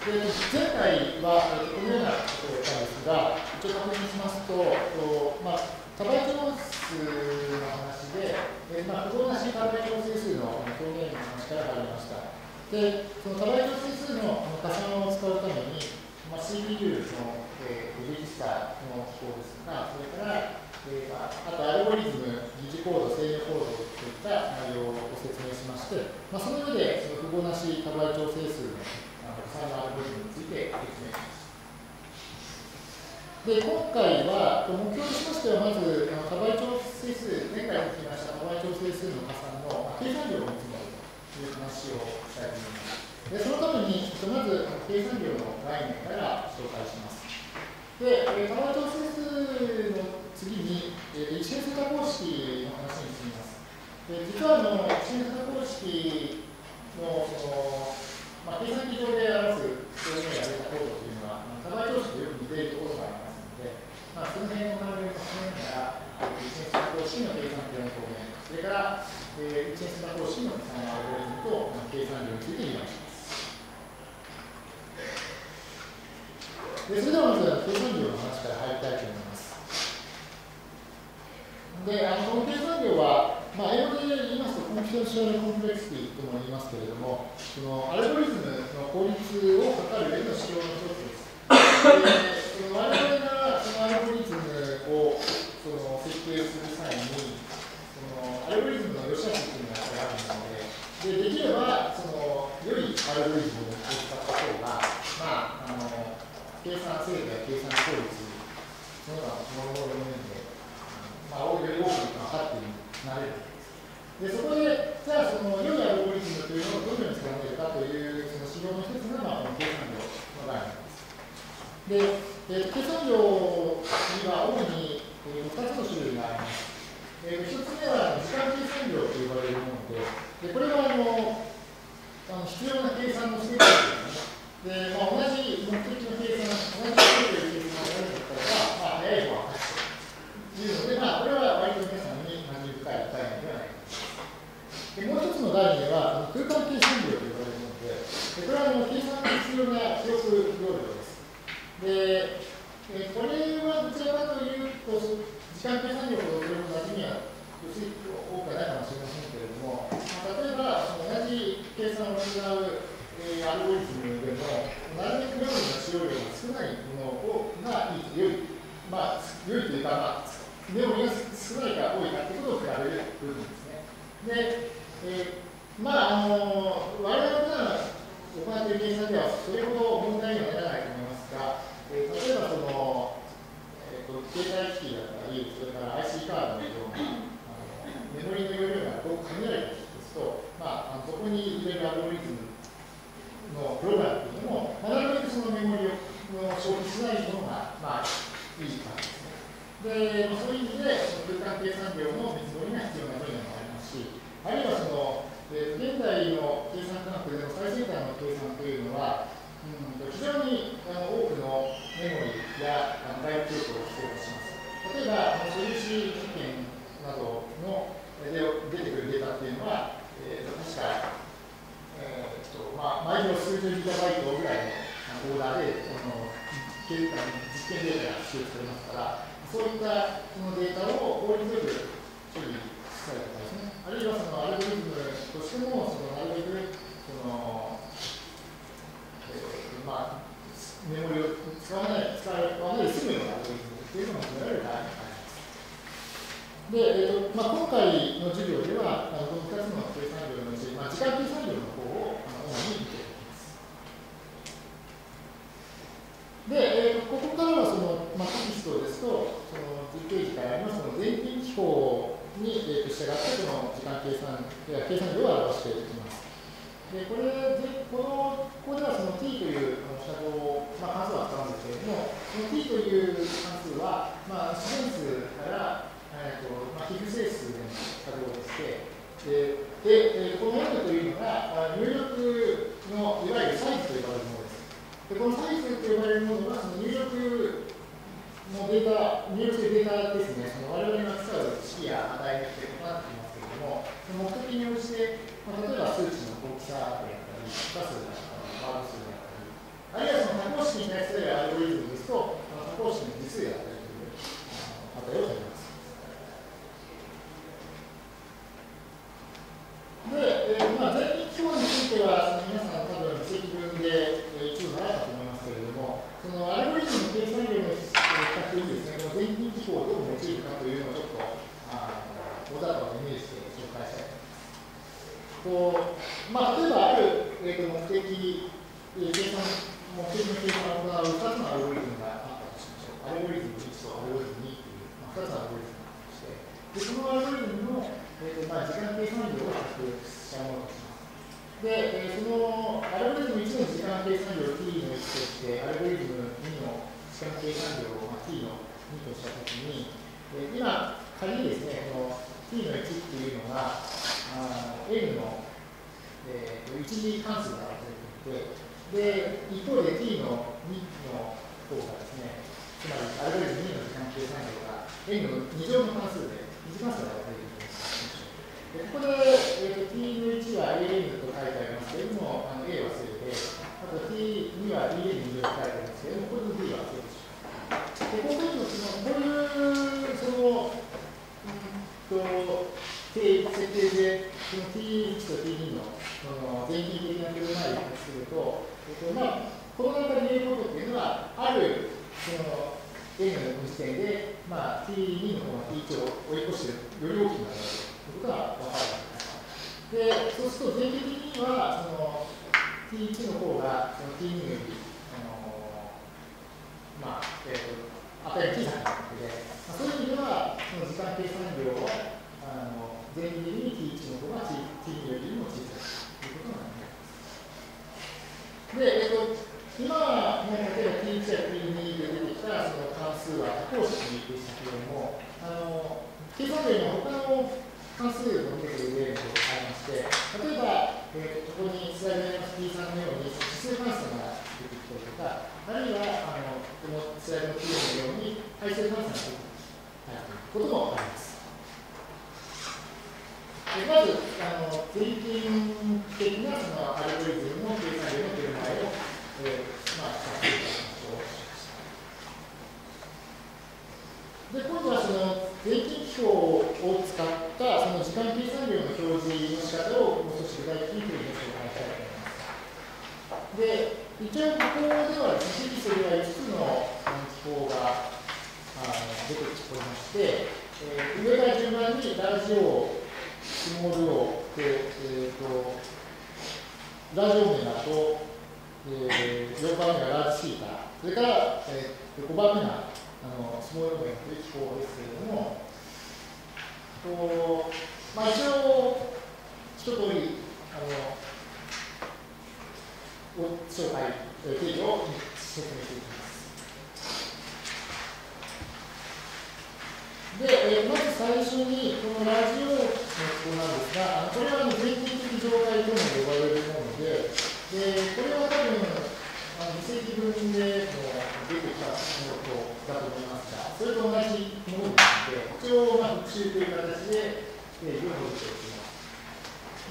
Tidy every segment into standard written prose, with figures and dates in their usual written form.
前回は、このようなことをやったんですが、一応確認しますと、多倍調数の話で、不動なし多倍調整数の表現の話から入りました。で、その多倍調整数の加算を使うために、CPU の、レジスターの機構ですとか、それから、あとアルゴリズム、疑似コード、制御コードといった内容をご説明しまして、その上でその不合なし多倍調整数の加算のアルゴリズムについて説明します。で、今回は目標としましては、まず多倍調整数、前回聞きました多倍調整数の加算の計算量を見積もるという話をしたいと思います。で、そのために、まず計算量の概念から紹介します。で、多倍調整数の次に、一変数多項式の話に進みます。実は一変数多項式の計算機上で表す表現やデータコードというのは、多倍調式とよく似ているところがありますので、その辺の関連を進めながら、一変数多項式の計算量の表現、それから一変数多項式の加算アルゴリズムと計算量について議論します。それではまず計算量の話から入りたいと思います。で、この計算量は、英語で言いますと、コンピューターショナルコンプレクシティとも言いますけれども、そのアルゴリズムの効率を測る上の指標の一つです。で、我々がそのアルゴリズムを設計する際に、アルゴリズムの良し悪しというのがあるので、できれば良いアルゴリズムを使った方が、計算精度や計算効率、その他のもろもろの面で、より多くの測ってなれるわけです。で、そこで、じゃあ、良いアルゴリズムというのをどのように定めるかというその指標の一つが、この計算量の概念です。で、計算量には主に2つの種類があります。1つ目は時間計算量と呼ばれるもので、これは必要な計算の精度ですね。で、同じ目的の計算、同じ精度の計算がやるんだったらば、早い方が勝つというので、これは割と皆さんに馴染み深い概念ではないかと思います。で、もう一つの概念は空間計算量と呼ばれるもので、これは計算に必要な記憶容量です。で、これはどちらかというと、時間計算量ほどそれも馴染みは薄い多くはないかもしれませんけれども、例えば同じ計算を行うアルゴリズムでも、なるべくメモリの使用量が少ないものが良いというか、メモリが少ないか多いかということを比べる部分ですね。で、我々が行っている計算ではそれほど問題にはならないと思いますが、例えば携帯機器だったり、それから IC カードのようなメモリの容量がごく限られた機器ですと、そこに入れるアルゴリズムのプログラムというのも、なるべくそのメモリを消費しないものが、いい感じですね。で、そういう意味で、空間計算量の見積もりが必要な分野もありますし、あるいは現代の計算科学での最先端の計算というのは、非常に多くのメモリや外部記憶を必要とします。例えば、素粒子実験などの出てくるデータっていうのは、確か、毎秒数十ギガバイトぐらいのオーダーで実験データが使用されますから、そういったデータを効率よく処理したりとかですね、あるいはアルゴリズムとしてもなるべくメモリを使わないで済むようなアルゴリズムというのが求められる場合があります。で、今回の授業では、この2つの計算量のうち、時間計算量の方を主に見ていきます。で、ここからはテキストですと、10ページからあります前近記法に従って、この時間計算量を表していきます。で、ここではt という関数を扱うんですけれども、この t という関数は、自然数から非不整数での作動でして、この n というのが入力のいわゆるサイズと呼ばれるものです。で、このサイズと呼ばれるものは、入力のデータ、入力するデータですね、我々が使う式や値によって異なっていますけれども、目的に応じて、例えば数値の大きさであったり、画数であったり、ワード数であったり、 あるいはその多項式に対するアルゴリズムですと、多項式の実数で与えている値を取ります。で、前期記法については、皆さん多分積分で一部習ったと思いますけれども、そのアルゴリズムの計算量の比較にですね、この前期記法をどう用いるかというのをちょっと、大雑把にイメージして紹介したいと思います。例えばある、目的、計算、目的の計算を行う2つのアルゴリズムがあったとしましょう。アルゴリズム1とアルゴリズム2という、2つのアルゴリズムがあって、そのアルゴリズムの、時間計算量を比較したものとします。で、そのアルゴリズム1の時間計算量 t の1として、アルゴリズム2の時間計算量を、t の2としたときに、今、仮にですね、この t の1っていうのが、n の一次関数が与えていて、で、一方で t の2の方がですね、つまりアルゴリズム2の時間計算量が n の2乗の関数で、二次関数が与えているというここで、t の1は an と書いてありますけれども、a は正で、あと t2 は en と書いてありますけれども、これの d は正でしょう。で、こういうその、設定で、この t1 と t2 の前近的な振る舞いをすると、この中で言えることっていうのは、あるその n の時点で、t2 の方の t1 を追い越してより大きくなるということが分かる。で、そうすると前期的には、その t1 の方がその t2 より、値が小さくなるので、そういう意味では、その時間計算量は、前期的に t1 の方が t2 よりも小さいということになります。で、今は、例えば t1 や t2 で出てきたその関数は多項式でしたけれども、計算量の他の関数を見てくる例もありまして、例えば、ここにスライドにあります t3 のように指数関数が出てきたりとか、あるいはこのスライドの t のように配数関数が出てきたこともあります。まず、前近的なそのアルゴリズムの計算量の振る舞いを、比較していただきましょう。で、今度はその前近記法を使ったその時間計算量の表示の仕方をもう少し具体的に紹介したいと思います。で、一応ここではですね、それは5つの記法が出てきておりまして、上から順番にラジオ、スモール O で、ラジオメガと、4番目がラージシータ、それから、5番目がスモールメガという記法ですけれども、一応、一通り紹介、定義を説明していきます。で、まず最初に、このラジオの記法なんですが、これは前近的状態とも呼ばれるもので、これは多分、2世紀分で出てきたものだと思いますが、それと同じものですので、一応、復習という形で、定義を戻しておきます。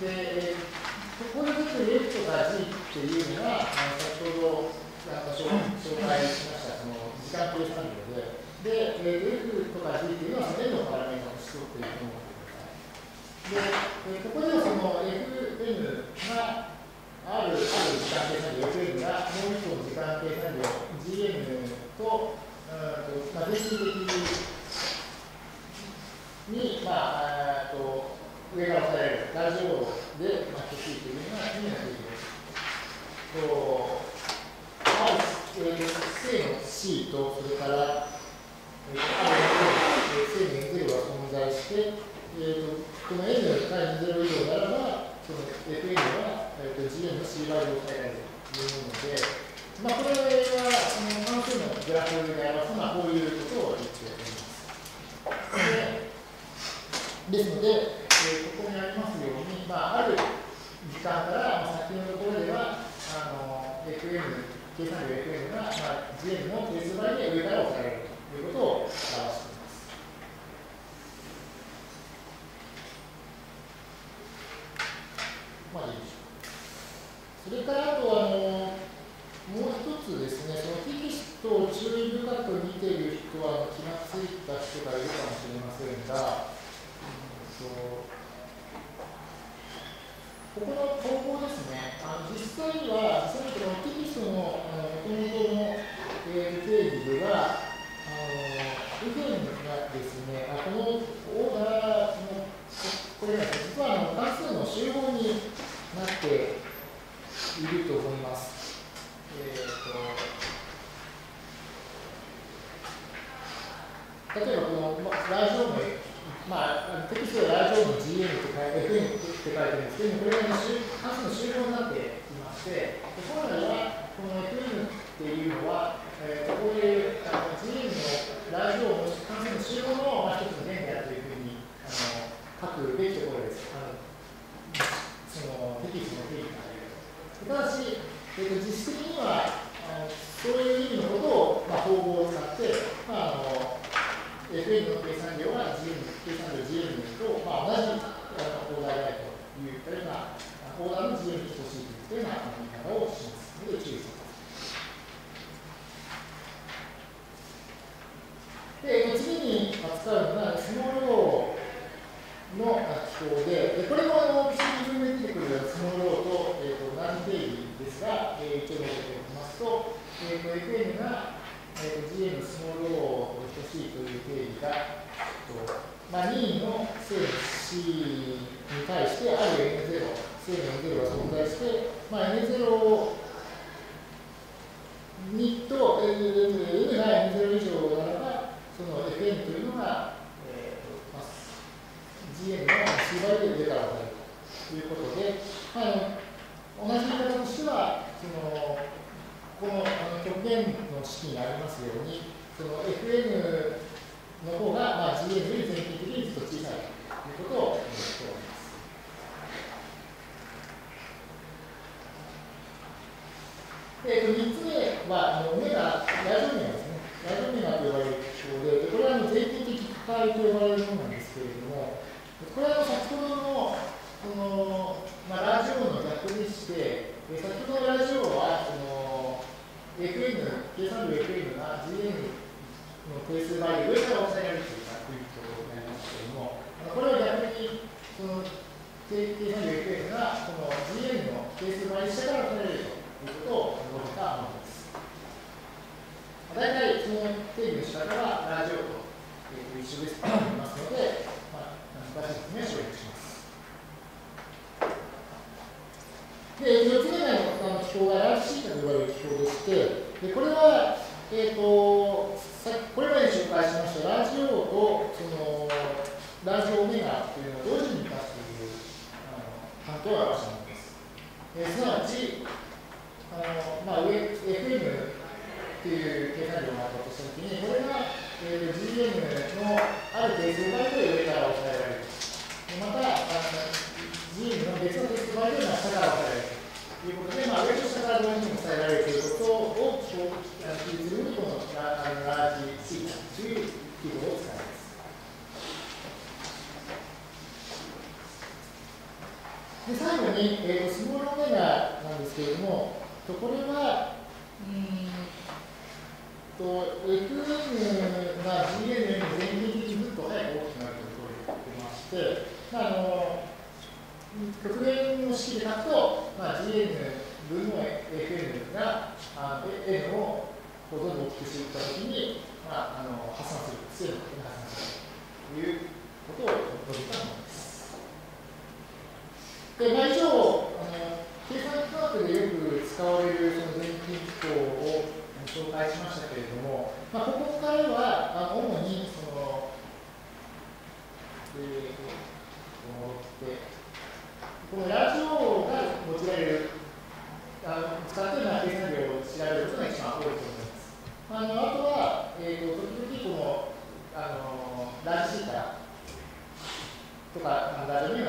で、ここで出てる F とか G っていうのが、先ほど紹介しました、その時間計算量で、F とか G っていうのは、その N のパラメータを作っていると思ってください。で、ここではその Fn がある時間計算量 Fn がもう一個の時間計算量 Gn と、前近的に、上から押さえるラジオで、等しいというのが意味ができる。正の C と、それから、正の N0 が存在して、この N が N0 以上ならば、その Fn は Gn の C 倍で抑えられるというもので、これはその関数のグラフで表すこういうことを言っております。ですので、ここにありますように、ある時間から先のところでは、Fn、計算量 Fn が、Gn の定数倍で上から抑えられるということを表しています。いいでしょう。それから、あともう一つですね、そのテキストを注意深く見ている人は気がついた人がいるかもしれませんが、ここの投稿ですね、実際には、このテキストの元々の定義では、右辺がですね、このオーダーの、これが実は関数の集合になっていると思います。例えばこのラジオの、テキストでラジオの GM ってFM って書いてあるんですけど、これが関数の集合になっていまして、本来はこの FM っていうのは、こういう GM のラジオの関数の集合の一つの例であるというふうに書くべきところです。そのテキストの定義がある。ただし、実質的にはそういう意味のことを、統合を使って、FM の計算量は 計算量 GM と、同じオーダーであるというような、オーダーの GM に等しいというような言い方をしますので注意してください。で、次に扱うのが、スモールローの記号で、これもPCB分で出てくるスモールローと、同じ定義ですが、一応述べておきますと、FM がGM スモール O に等しいという定義が、任意の正 C に対してある N0、正の N0 が存在して、N0 にと N が N0 以上ならば、その FN というのが、GM の C 倍で上から分かるということで、同じ言い方としては、この極限の式にありますように、その FN の方が、GM より全体的にずっと小さいということを言っております。3つ目は、オメガ、ラジオメガですね。ラジオメガと呼ばれる記号で、これは全体的価と呼ばれるものなんですけれども、これは先ほどのラジオの逆でして、先ほどのラジオは、FN、計算量 FN が GM の定数倍で上から抑えられていたということになりますけれども、これは逆に、その計算量 FN がこの GM の定数倍下から抑えられるということを述べたものです。大体、その定義の仕方はラジオと一緒ですと思いますので、詳しい説明を省略します。で、4つ目の記号がラージシータと呼ばれる記号でして、でこれは、これまで紹介しましたラジオとラジオメガというのを同時に出すという関係を表したものです。すなわち、FM という計算量があったとしたときに、これが、GM のある定数倍で上から抑えられる。また、GM の別の定数倍で下から抑えられるということで、上と下から同時に抑えられるということを記述するに、このラージシータという記号を使います。で、最後に、スモールオメガなんですけれども、これは、FN が GM よりも全体的にずっと早く大きくなるということを言ってまして、極限の式で書くと、GM 分の FN が N をどんどん大きくしていったときに、発散する、正の角に発散するということを述べたものです。で、以上、計算科学でよく使われるその前近機構を紹介しましたけれども、ここからは主にこのラジオが用いられる、使っている計算量を調べることが一番多いと思います。あとは、時々このラジシータとかラジオメガ